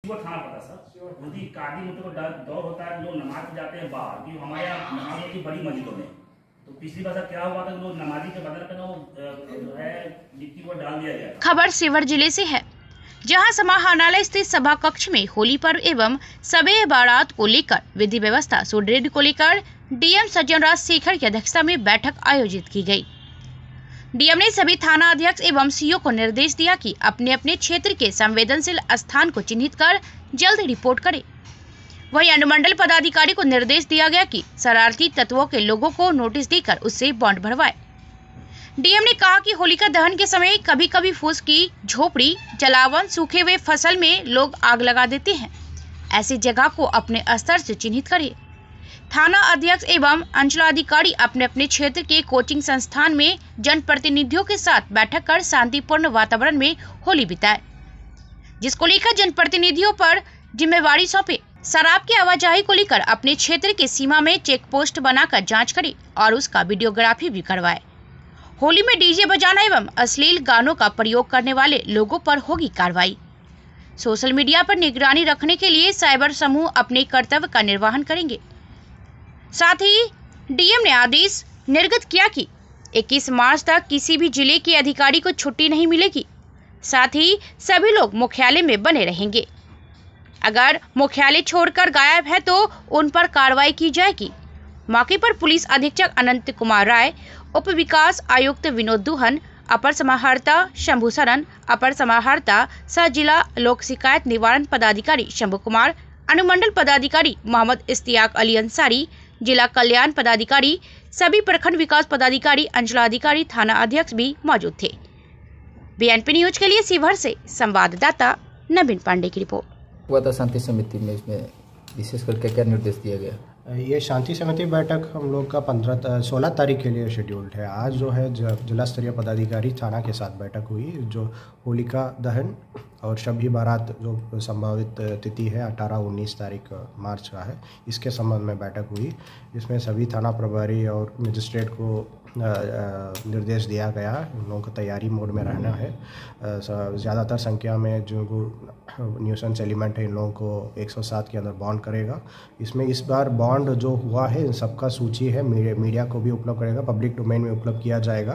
वो थाना पता सर यदि कादी मतलब दौर होता है, लोग नमाज जाते हैं बाहर की, हमारे यहाँ नमाज होती है बड़ी मस्जिदों में। तो पिछली बार क्या हुआ था, लोग नमाजी के बदल कर जो है मिट्टी को डाल दिया गया। खबर सीवर जिले से है, जहां समाहरणालय स्थित सभा कक्ष में होली पर्व एवं शबे बारात को लेकर विधि व्यवस्था सुदृढ़ को लेकर डीएम सज्जन राज शेखर की अध्यक्षता में बैठक आयोजित की गई। डीएम ने सभी थाना अध्यक्ष एवं सीओ को निर्देश दिया कि अपने अपने क्षेत्र के संवेदनशील स्थान को चिन्हित कर जल्द रिपोर्ट करें। वहीं अनुमंडल पदाधिकारी को निर्देश दिया गया कि शरारती तत्वों के लोगों को नोटिस देकर उससे बॉन्ड भरवाए। डीएम ने कहा कि होलिका दहन के समय कभी कभी फूस की झोपड़ी, जलावन, सूखे हुए फसल में लोग आग लगा देते हैं। ऐसी जगह को अपने स्तर से चिन्हित करें। थाना अध्यक्ष एवं अंचलाधिकारी अपने अपने क्षेत्र के कोचिंग संस्थान में जनप्रतिनिधियों के साथ बैठक कर शांतिपूर्ण वातावरण में होली बिताए, जिसको लेकर जनप्रतिनिधियों पर जिम्मेवारी सौंपे। शराब की आवाजाही को लेकर अपने क्षेत्र के सीमा में चेक पोस्ट बनाकर जांच करे और उसका वीडियोग्राफी भी करवाए। होली में डीजे बजाना एवं अश्लील गानों का प्रयोग करने वाले लोगों पर होगी कार्रवाई। सोशल मीडिया पर निगरानी रखने के लिए साइबर समूह अपने कर्तव्य का निर्वहन करेंगे। साथ ही डीएम ने आदेश निर्गत किया कि 21 मार्च तक किसी भी जिले के अधिकारी को छुट्टी नहीं मिलेगी। साथ ही सभी लोग मुख्यालय में बने रहेंगे। अगर मुख्यालय छोड़कर गायब है तो उन पर कार्रवाई की जाएगी। मौके पर पुलिस अधीक्षक अनंत कुमार राय, उप विकास आयुक्त विनोद दुहन, अपर समाहर्ता शंभू सरन, अपर समाहर्ता सह जिला लोक शिकायत निवारण पदाधिकारी शंभू कुमार, अनुमंडल पदाधिकारी मोहम्मद इश्तियाक अली अंसारी, जिला कल्याण पदाधिकारी, सभी प्रखंड विकास पदाधिकारी, अंचलाधिकारी, थाना अध्यक्ष भी मौजूद थे। बीएनपी न्यूज के लिए शिवहर से संवाददाता नवीन पांडे की रिपोर्ट। हुआ था शांति समिति में, इसमें विशेष करके क्या निर्देश दिया गया? ये शांति समिति बैठक हम लोग का 16 तारीख के लिए शेड्यूल्ड है। आज जो है जिला स्तरीय पदाधिकारी थाना के साथ बैठक हुई, जो होलिका दहन और शबी बारात जो संभावित तिथि है 18-19 तारीख मार्च का है, इसके संबंध में बैठक हुई। इसमें सभी थाना प्रभारी और मजिस्ट्रेट को निर्देश दिया गया, उन लोगों को तैयारी मोड में रहना है। ज़्यादातर संख्या में जो न्यूसेंस एलिमेंट है, इन लोगों को 107 के अंदर बॉन्ड करेगा। इसमें इस बार बॉन्ड जो हुआ है इन सबका सूची है, मीडिया को भी उपलब्ध करेगा, पब्लिक डोमेन में उपलब्ध किया जाएगा।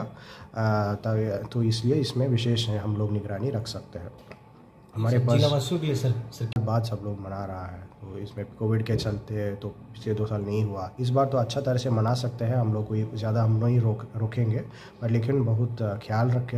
तो इसलिए इसमें विशेष हम लोग निगरानी रख सकते हैं। हमारे पास भी सर बात सब लोग मना रहा है, तो इसमें कोविड के चलते तो पिछले 2 साल नहीं हुआ। इस बार तो अच्छा तरह से मना सकते हैं हम लोग, कोई ज़्यादा हम नहीं रोकेंगे, पर लेकिन बहुत ख्याल रख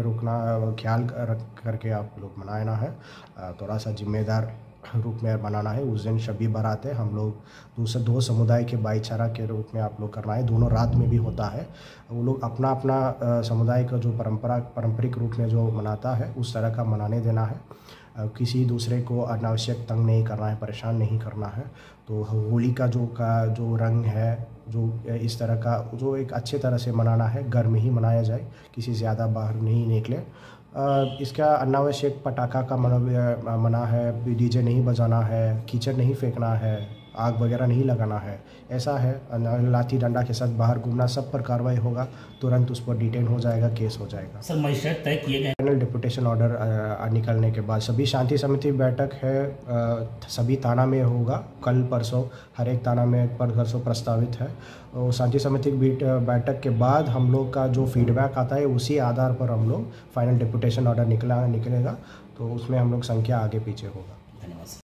करके आप लोग मनाना है। थोड़ा सा जिम्मेदार रूप में बनाना है। उस दिन शबी बारात है, हम लोग दो समुदाय के भाईचारा के रूप में आप लोग करना है। दोनों रात में भी होता है, वो लोग अपना अपना समुदाय का जो पारंपरिक रूप में जो मनाता है उस तरह का मनाने देना है। किसी दूसरे को अनावश्यक तंग नहीं करना है, परेशान नहीं करना है। तो होली का जो रंग है, जो इस तरह का जो एक अच्छे तरह से मनाना है, घर में ही मनाया जाए, किसी ज़्यादा बाहर नहीं निकले। इसका अनावश्यक पटाखा का मना है, डीजे नहीं बजाना है, कीचड़ नहीं फेंकना है, आग वगैरह नहीं लगाना है, ऐसा है। लाठी डंडा के साथ बाहर घूमना, सब पर कार्रवाई होगा, तुरंत उस पर डिटेन हो जाएगा, केस हो जाएगा। सर मजिस्ट्रेट तय किए गए फाइनल डिपुटेशन ऑर्डर निकलने के बाद सभी शांति समिति बैठक है, सभी थाना में होगा। कल परसों हर एक थाना में परसों प्रस्तावित है। और शांति समिति बैठक के बाद हम लोग का जो फीडबैक आता है उसी आधार पर हम लोग फाइनल डिपुटेशन ऑर्डर निकलेगा, तो उसमें हम लोग संख्या आगे पीछे होगा। धन्यवाद।